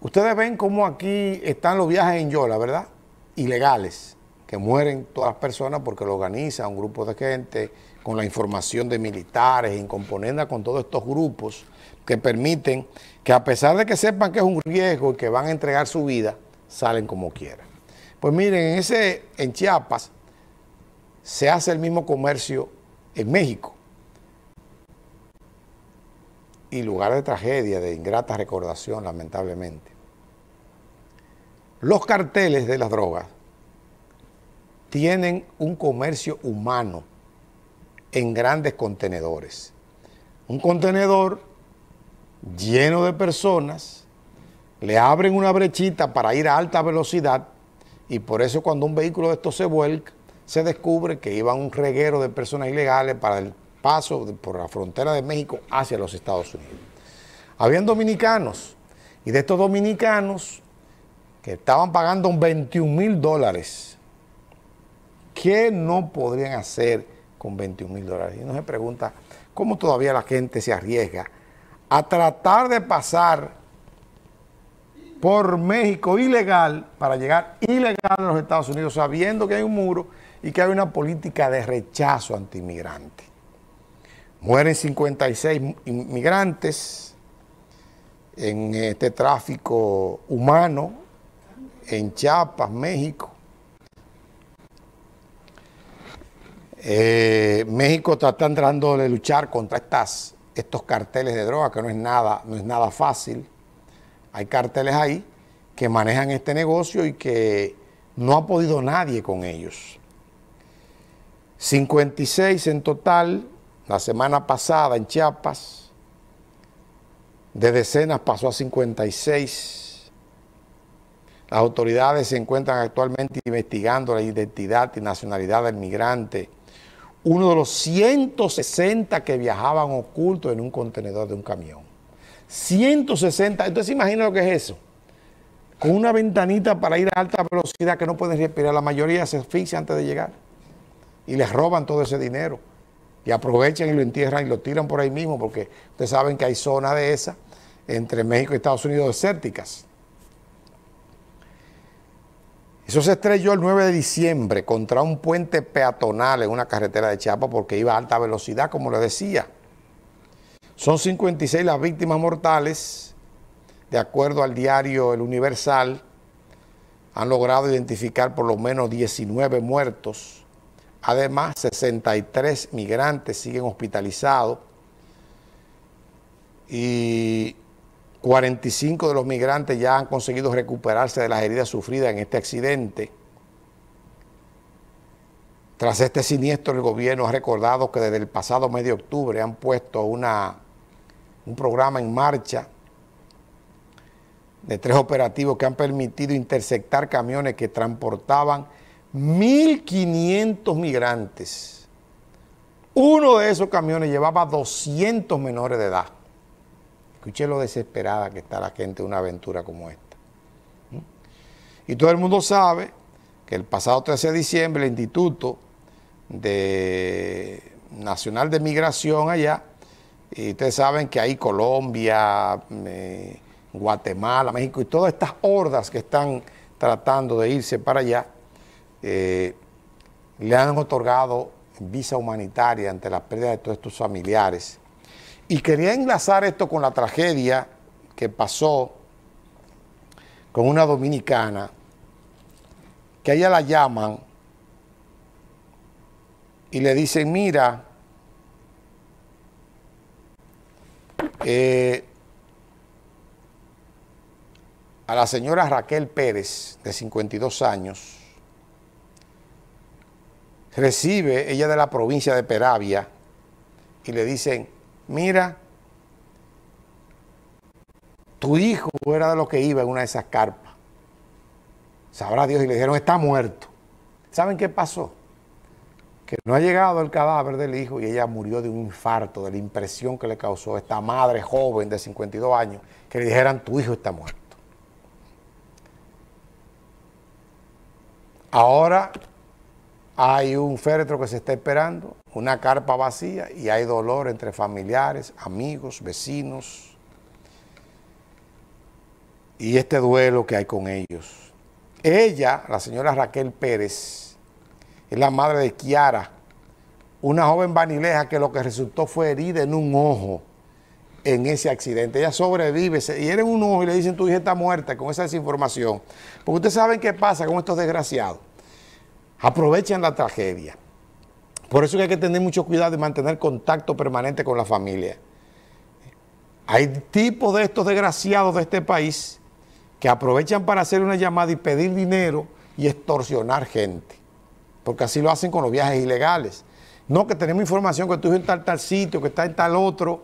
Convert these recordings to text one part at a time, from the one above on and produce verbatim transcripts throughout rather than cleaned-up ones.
Ustedes ven cómo aquí están los viajes en Yola, ¿verdad? Ilegales, que mueren todas las personas porque lo organiza un grupo de gente con la información de militares, en componenda con todos estos grupos que permiten que, a pesar de que sepan que es un riesgo y que van a entregar su vida, salen como quieran. Pues miren, en, ese, en Chiapas se hace el mismo comercio en México. Y lugar de tragedia, de ingrata recordación, lamentablemente. Los carteles de las drogas tienen un comercio humano en grandes contenedores. Un contenedor lleno de personas, le abren una brechita para ir a alta velocidad y por eso cuando un vehículo de estos se vuelca, se descubre que iba un reguero de personas ilegales para el paso de, por la frontera de México hacia los Estados Unidos. Habían dominicanos, y de estos dominicanos que estaban pagando veintiún mil dólares, ¿qué no podrían hacer con veintiún mil dólares? Y uno se pregunta, ¿cómo todavía la gente se arriesga a tratar de pasar por México ilegal para llegar ilegal a los Estados Unidos, sabiendo que hay un muro y que hay una política de rechazo antiinmigrante? Mueren cincuenta y seis inmigrantes en este tráfico humano en Chiapas, México. Eh, México está tratando de luchar contra estas, estos carteles de droga, que no es nada, no es nada fácil. Hay carteles ahí que manejan este negocio y que no ha podido nadie con ellos. cincuenta y seis en total. La semana pasada en Chiapas, de decenas pasó a cincuenta y seis. Las autoridades se encuentran actualmente investigando la identidad y nacionalidad del migrante, uno de los ciento sesenta que viajaban ocultos en un contenedor de un camión. ciento sesenta, entonces imagina lo que es eso. Con una ventanita para ir a alta velocidad que no pueden respirar, la mayoría se asfixia antes de llegar y les roban todo ese dinero. Y aprovechan y lo entierran y lo tiran por ahí mismo, porque ustedes saben que hay zonas de esas entre México y Estados Unidos desérticas. Eso se estrelló el nueve de diciembre contra un puente peatonal en una carretera de Chiapas porque iba a alta velocidad, como les decía. Son cincuenta y seis las víctimas mortales, de acuerdo al diario El Universal. Han logrado identificar por lo menos diecinueve muertos. Además, sesenta y tres migrantes siguen hospitalizados y cuarenta y cinco de los migrantes ya han conseguido recuperarse de las heridas sufridas en este accidente. Tras este siniestro, el gobierno ha recordado que desde el pasado mes de octubre han puesto una, un programa en marcha de tres operativos que han permitido interceptar camiones que transportaban mil quinientos migrantes. Uno de esos camiones llevaba doscientos menores de edad. Escuché lo desesperada que está la gente de una aventura como esta. ¿Mm? Y todo el mundo sabe que el pasado trece de diciembre el Instituto de Nacional de Migración allá, y ustedes saben que ahí Colombia, eh, Guatemala, México y todas estas hordas que están tratando de irse para allá, Eh, le han otorgado visa humanitaria ante la pérdida de todos estos familiares. Y quería enlazar esto con la tragedia que pasó con una dominicana, que a ella la llaman y le dicen, mira, eh, a la señora Raquel Pérez, de cincuenta y dos años, recibe ella de la provincia de Peravia y le dicen, mira, tu hijo era de los que iba en una de esas carpas, sabrá Dios, y le dijeron, está muerto. ¿Saben qué pasó? Que no ha llegado el cadáver del hijo y ella murió de un infarto, de la impresión que le causó esta madre joven de cincuenta y dos años, que le dijeran, tu hijo está muerto. Ahora hay un féretro que se está esperando, una carpa vacía, y hay dolor entre familiares, amigos, vecinos. y este duelo que hay con ellos. Ella, la señora Raquel Pérez, es la madre de Kiara, una joven banileja que lo que resultó fue herida en un ojo en ese accidente. Ella sobrevive, se hieren un ojo y le dicen tu hija está muerta con esa desinformación. Porque ustedes saben qué pasa con estos desgraciados. Aprovechan la tragedia. Por eso que hay que tener mucho cuidado y mantener contacto permanente con la familia. Hay tipos de estos desgraciados de este país que aprovechan para hacer una llamada y pedir dinero y extorsionar gente. Porque así lo hacen con los viajes ilegales. No, que tenemos información que tu hijo está en tal sitio, que está en tal otro.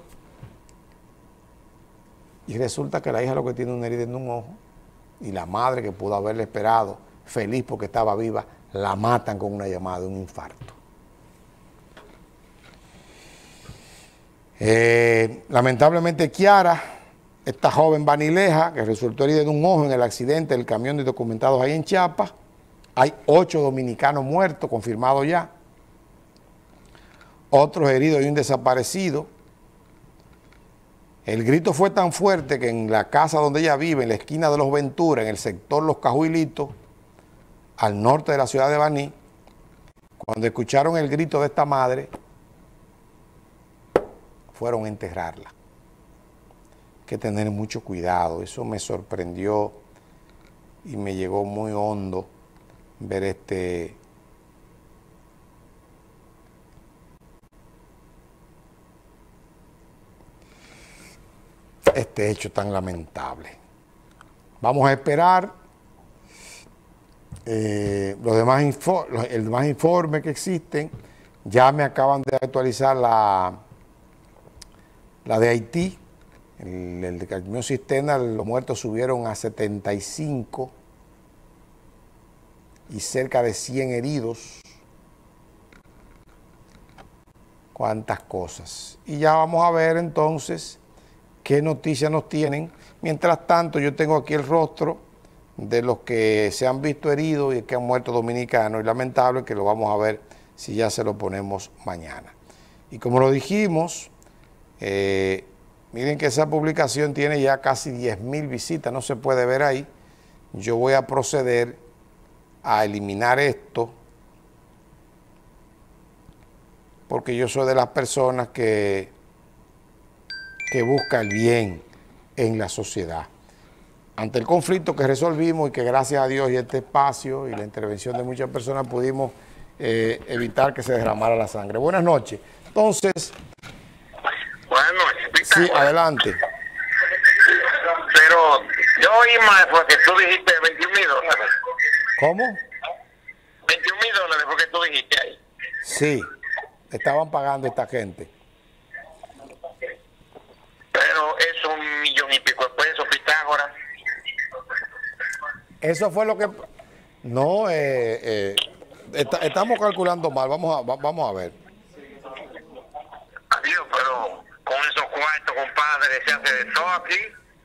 Y resulta que la hija lo que tiene una herida en un ojo y la madre que pudo haberle esperado, feliz porque estaba viva, la matan con una llamada de un infarto. Eh, lamentablemente Kiara, esta joven banileja que resultó herida en un ojo en el accidente del camión de documentados ahí en Chiapas, hay ocho dominicanos muertos, confirmados ya, otros heridos y un desaparecido. El grito fue tan fuerte que en la casa donde ella vive, en la esquina de Los Ventura, en el sector Los Cajuilitos, al norte de la ciudad de Baní, cuando escucharon el grito de esta madre, fueron a enterrarla. Hay que tener mucho cuidado. Eso me sorprendió y me llegó muy hondo ver este este hecho tan lamentable. Vamos a esperar eh, los demás info, los, el demás informes que existen. Ya me acaban de actualizar la, la de Haití. El, el de camión cisterna, los muertos subieron a setenta y cinco y cerca de cien heridos. Cuántas cosas. Y ya vamos a ver entonces qué noticias nos tienen. Mientras tanto, yo tengo aquí el rostro de los que se han visto heridos y que han muerto dominicanos. Y lamentable que lo vamos a ver si ya se lo ponemos mañana. Y como lo dijimos, eh, miren que esa publicación tiene ya casi diez mil visitas, no se puede ver ahí. Yo voy a proceder a eliminar esto porque yo soy de las personas que que busca el bien en la sociedad. Ante el conflicto que resolvimos y que gracias a Dios y este espacio y la intervención de muchas personas pudimos eh, evitar que se derramara la sangre. Buenas noches. Entonces... Buenas noches. Sí, adelante. Pero yo oí más porque tú dijiste veintiún mil dólares. ¿Cómo? veintiún mil dólares porque tú dijiste ahí. Sí, estaban pagando esta gente. Pero es un millón y pico de pesos, Pitágoras. Eso fue lo que... No, eh, eh, está, estamos calculando mal, vamos a, vamos a ver. Adiós, pero con esos cuartos, compadre, se hace de todo aquí.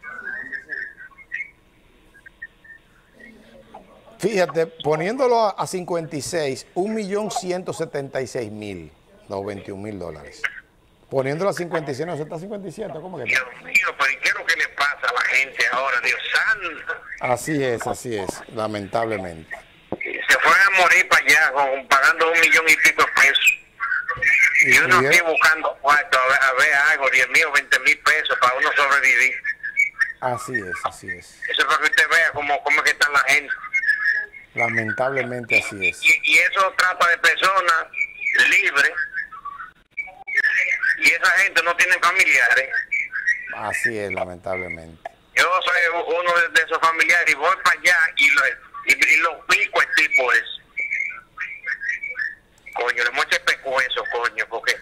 Fíjate, poniéndolo a, a cincuenta y seis, un millón ciento setenta y seis mil, no, veintiún mil dólares. Poniéndolo a cincuenta y seis, no, está a cincuenta y siete, ¿cómo que está? Dios mío, pero ¿y qué es lo que le pasa a la gente ahora, Dios santo? Así es, así es, lamentablemente. Se fueron a morir para allá con, pagando un millón y pico de pesos. Y, y uno aquí buscando cuarto a ver, a ver algo, diez mil o veinte mil pesos para uno sobrevivir. Así es, así es. Eso es para que usted vea cómo, cómo es que está la gente. Lamentablemente así es. Y, y eso trata de personas libres. Y esa gente no tiene familiares. Así es, lamentablemente. Yo soy uno de, de esos familiares y voy para allá y lo, y, y lo pico el tipo es. Coño, le moche pecueso, coño, porque...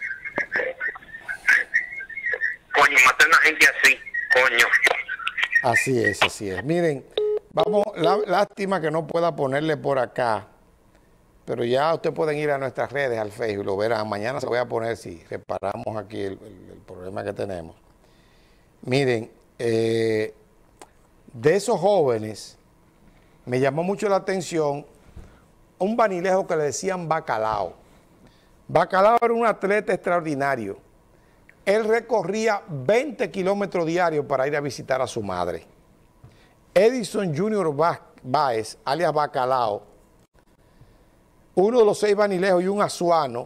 Coño, maté a una gente así, coño. Así es, así es. Miren, vamos, la, lástima que no pueda ponerle por acá, pero ya ustedes pueden ir a nuestras redes, al Facebook, lo verán. Mañana se voy a poner si reparamos aquí el, el, el problema que tenemos. Miren, eh, de esos jóvenes, me llamó mucho la atención un banilejo que le decían Bacalao. Bacalao era un atleta extraordinario. Él recorría veinte kilómetros diarios para ir a visitar a su madre. Edison Junior Báez, alias Bacalao, uno de los seis vanilejos y un azuano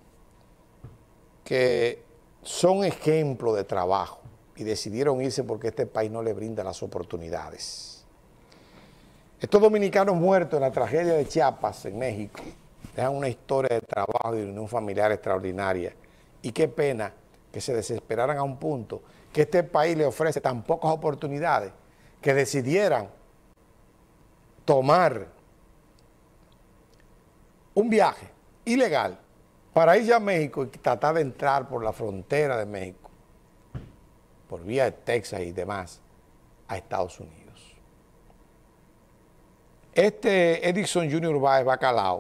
que son ejemplo de trabajo y decidieron irse porque este país no le brinda las oportunidades. Estos dominicanos muertos en la tragedia de Chiapas, en México, dejan una historia de trabajo y de unión familiar extraordinaria. Y qué pena que se desesperaran a un punto que este país le ofrece tan pocas oportunidades que decidieran tomar un viaje ilegal para irse a México y tratar de entrar por la frontera de México, por vía de Texas y demás, a Estados Unidos. Este Edison Junior Báez Bacalao,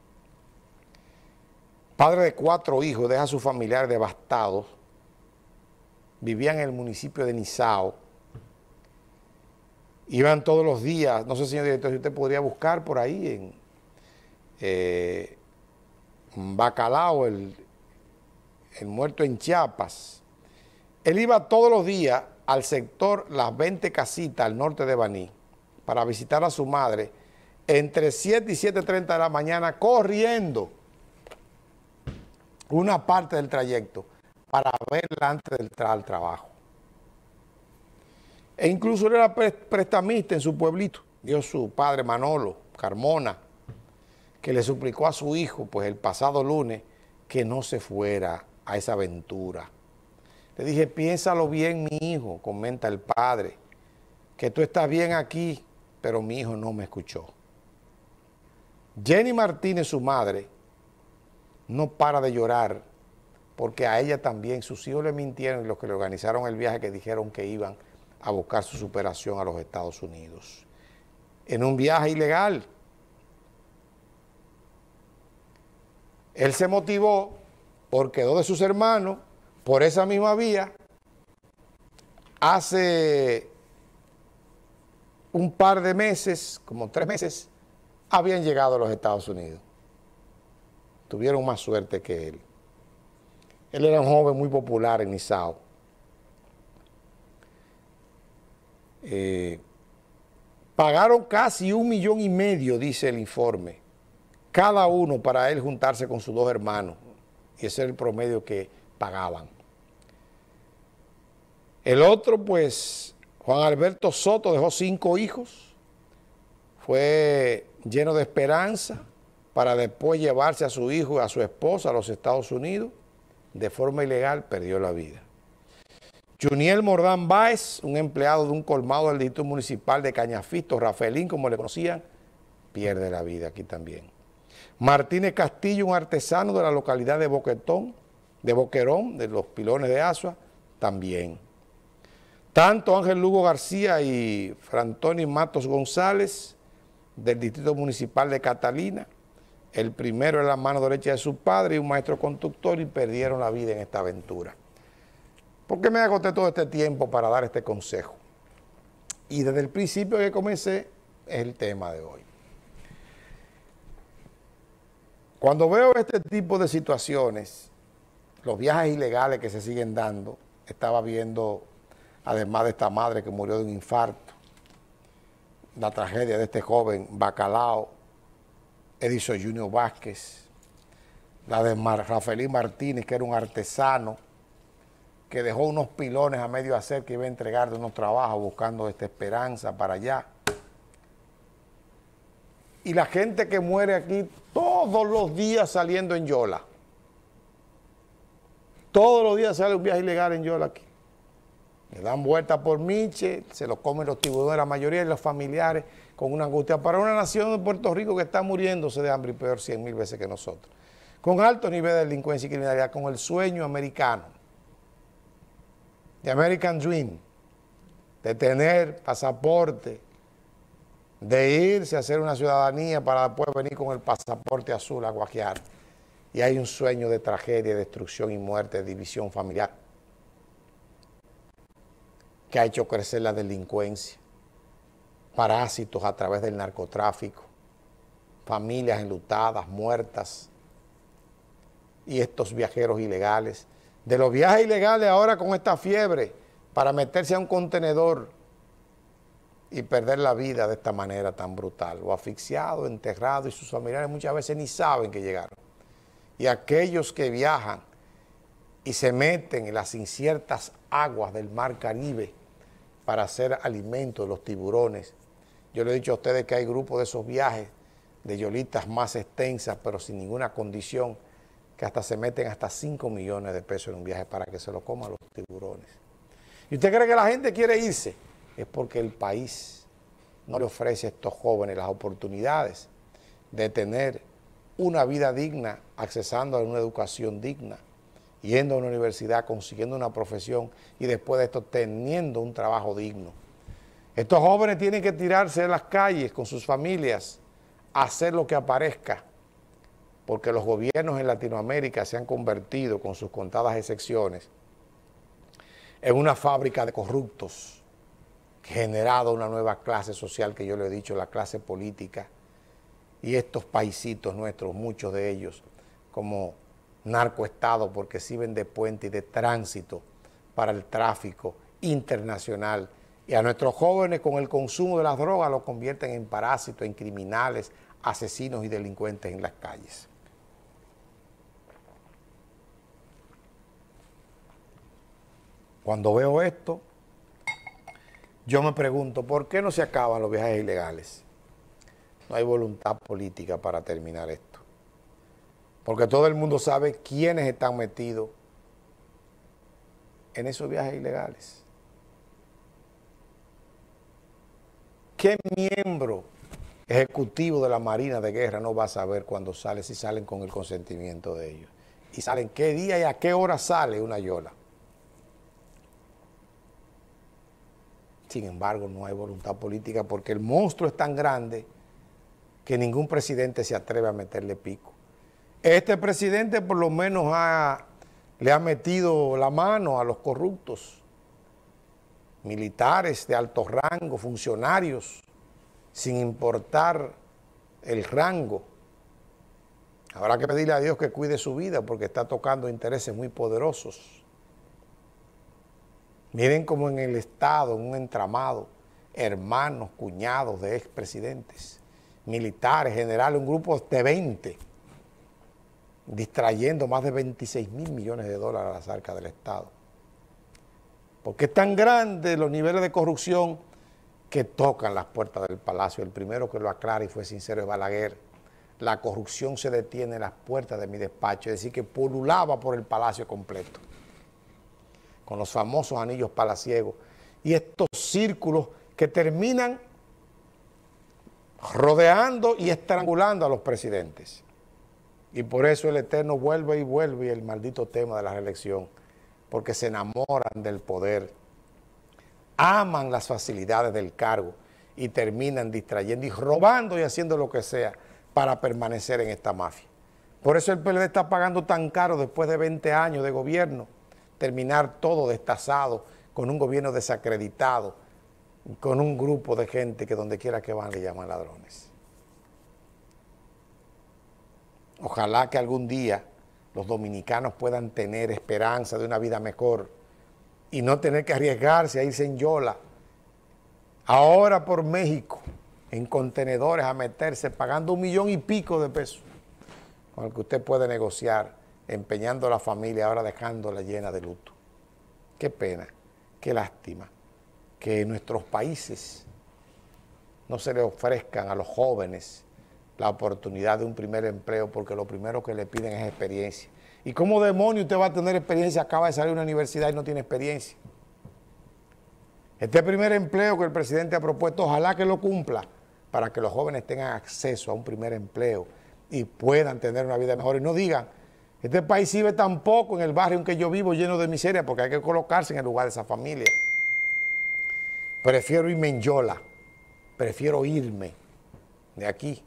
padre de cuatro hijos, deja a sus familiares devastados, vivía en el municipio de Nizao, iban todos los días, no sé, señor director, si usted podría buscar por ahí en eh, Bacalao, el, el muerto en Chiapas. Él iba todos los días al sector Las veinte Casitas, al norte de Baní, para visitar a su madre, entre siete y siete y treinta de la mañana, corriendo una parte del trayecto para verla antes de entrar al trabajo. E incluso él era prestamista en su pueblito. Dio su padre Manolo Carmona, que le suplicó a su hijo, pues el pasado lunes, que no se fuera a esa aventura. Le dije, piénsalo bien, mi hijo, comenta el padre, que tú estás bien aquí, pero mi hijo no me escuchó. Jenny Martínez, su madre, no para de llorar, porque a ella también sus hijos le mintieron y los que le organizaron el viaje que dijeron que iban a buscar su superación a los Estados Unidos. En un viaje ilegal. Él se motivó porque dos de sus hermanos, por esa misma vía, hace un par de meses, como tres meses, habían llegado a los Estados Unidos. Tuvieron más suerte que él. Él era un joven muy popular en Nizao. Eh, pagaron casi un millón y medio, dice el informe, cada uno para él juntarse con sus dos hermanos. Y ese es el promedio que pagaban. El otro, pues, Juan Alberto Soto, dejó cinco hijos. Fue lleno de esperanza para después llevarse a su hijo y a su esposa a los Estados Unidos. De forma ilegal perdió la vida. Juniel Mordán Báez, un empleado de un colmado del distrito municipal de Cañafisto, Rafaelín, como le conocían, pierde la vida aquí también. Martínez Castillo, un artesano de la localidad de Boquetón, de Boquerón, de los Pilones de Asua, también. Tanto Ángel Lugo García y Frantoni Matos González, del distrito municipal de Catalina, el primero en la mano derecha de su padre y un maestro conductor, y perdieron la vida en esta aventura. ¿Por qué me agoté todo este tiempo para dar este consejo? Y desde el principio que comencé es el tema de hoy. Cuando veo este tipo de situaciones, los viajes ilegales que se siguen dando, estaba viendo, además de esta madre que murió de un infarto, la tragedia de este joven Bacalao, Edison Junior Vázquez, la de Mar Rafaelín Martínez, que era un artesano, que dejó unos pilones a medio hacer, que iba a entregar de unos trabajos buscando esta esperanza para allá. Y la gente que muere aquí todos los días saliendo en Yola. Todos los días sale un viaje ilegal en Yola aquí. Le dan vuelta por Miche, se lo comen los tiburones, la mayoría de los familiares, con una angustia para una nación de Puerto Rico que está muriéndose de hambre y peor cien mil veces que nosotros. Con alto nivel de delincuencia y criminalidad, con el sueño americano, de American Dream, de tener pasaporte, de irse a hacer una ciudadanía para después venir con el pasaporte azul a guajear. Y hay un sueño de tragedia, destrucción y muerte, de división familiar, que ha hecho crecer la delincuencia, parásitos a través del narcotráfico, familias enlutadas, muertas, y estos viajeros ilegales. De los viajes ilegales ahora con esta fiebre para meterse a un contenedor y perder la vida de esta manera tan brutal, o asfixiado, enterrado, y sus familiares muchas veces ni saben que llegaron. Y aquellos que viajan y se meten en las inciertas aguas del mar Caribe para hacer alimento de los tiburones. Yo le he dicho a ustedes que hay grupos de esos viajes de yolitas más extensas, pero sin ninguna condición, que hasta se meten hasta cinco millones de pesos en un viaje para que se lo coman los tiburones. ¿Y usted cree que la gente quiere irse? Es porque el país no le ofrece a estos jóvenes las oportunidades de tener una vida digna, accesando a una educación digna, yendo a una universidad, consiguiendo una profesión y después de esto teniendo un trabajo digno. Estos jóvenes tienen que tirarse de las calles con sus familias a hacer lo que aparezca, porque los gobiernos en Latinoamérica se han convertido, con sus contadas excepciones, en una fábrica de corruptos, generado una nueva clase social que yo le he dicho, la clase política, y estos paisitos nuestros, muchos de ellos, como narcoestados, porque sirven de puente y de tránsito para el tráfico internacional, y a nuestros jóvenes con el consumo de las drogas los convierten en parásitos, en criminales, asesinos y delincuentes en las calles. Cuando veo esto, yo me pregunto, ¿por qué no se acaban los viajes ilegales? No hay voluntad política para terminar esto. Porque todo el mundo sabe quiénes están metidos en esos viajes ilegales. ¿Qué miembro ejecutivo de la Marina de Guerra no va a saber cuándo sale, si salen con el consentimiento de ellos? Y salen qué día y a qué hora sale una yola. Sin embargo, no hay voluntad política porque el monstruo es tan grande que ningún presidente se atreve a meterle pico. Este presidente por lo menos ha, le ha metido la mano a los corruptos, militares de alto rango, funcionarios, sin importar el rango. Habrá que pedirle a Dios que cuide su vida porque está tocando intereses muy poderosos. Miren cómo en el Estado, en un entramado, hermanos, cuñados de expresidentes, militares, generales, un grupo de veinte, distrayendo más de veintiséis mil millones de dólares a las arcas del Estado. Porque es tan grande los niveles de corrupción que tocan las puertas del palacio. El primero que lo aclara y fue sincero es Balaguer. La corrupción se detiene en las puertas de mi despacho, es decir, que pululaba por el palacio completo, con los famosos anillos palaciegos y estos círculos que terminan rodeando y estrangulando a los presidentes. Y por eso el Eterno vuelve y vuelve y el maldito tema de la reelección, porque se enamoran del poder, aman las facilidades del cargo y terminan distrayendo y robando y haciendo lo que sea para permanecer en esta mafia. Por eso el P L D está pagando tan caro después de veinte años de gobierno, terminar todo destazado, con un gobierno desacreditado, con un grupo de gente que donde quiera que van le llaman ladrones. Ojalá que algún día los dominicanos puedan tener esperanza de una vida mejor y no tener que arriesgarse a irse en yola, ahora por México, en contenedores a meterse, pagando un millón y pico de pesos, con el que usted puede negociar, empeñando a la familia, ahora dejándola llena de luto. Qué pena, qué lástima que en nuestros países no se le ofrezcan a los jóvenes la oportunidad de un primer empleo, porque lo primero que le piden es experiencia. ¿Y cómo demonio usted va a tener experiencia? Acaba de salir de una universidad y no tiene experiencia. Este primer empleo que el presidente ha propuesto, ojalá que lo cumpla, para que los jóvenes tengan acceso a un primer empleo y puedan tener una vida mejor. Y no digan, este país sirve tan poco en el barrio en que yo vivo, lleno de miseria, porque hay que colocarse en el lugar de esa familia. Prefiero irme en yola, prefiero irme de aquí,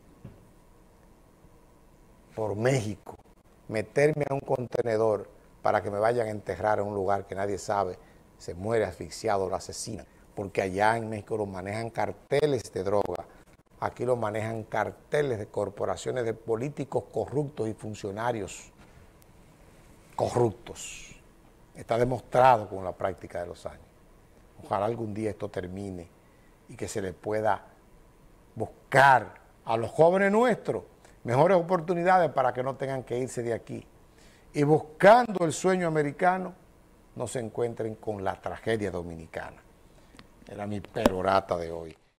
por México, meterme a un contenedor para que me vayan a enterrar en un lugar que nadie sabe, se muere asfixiado, lo asesinan, porque allá en México lo manejan carteles de droga, aquí lo manejan carteles de corporaciones de políticos corruptos y funcionarios corruptos. Está demostrado con la práctica de los años. Ojalá algún día esto termine y que se le pueda buscar a los jóvenes nuestros mejores oportunidades para que no tengan que irse de aquí. Y buscando el sueño americano, no se encuentren con la tragedia dominicana. Era mi perorata de hoy.